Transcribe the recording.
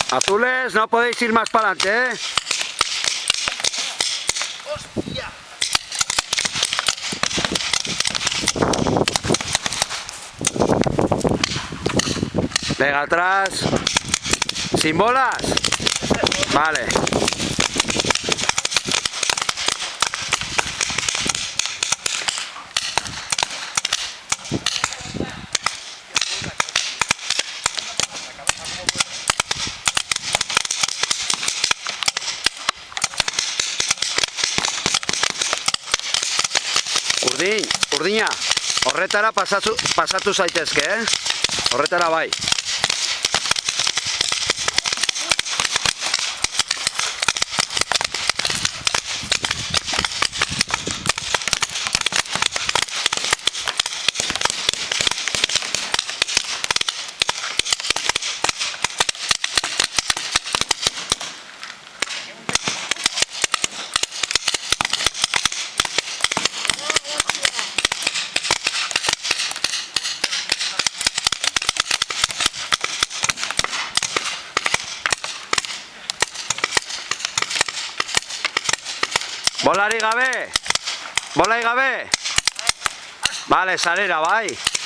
Azules, no podéis ir más para adelante, ¿eh? ¡Hostia! Venga, atrás. ¿Sin bolas? Vale. Urdina, horretara pasatu zaitezke, eh? Horretara bai. Bolari gabe? Bolai gabe? Vale, sarera, bai.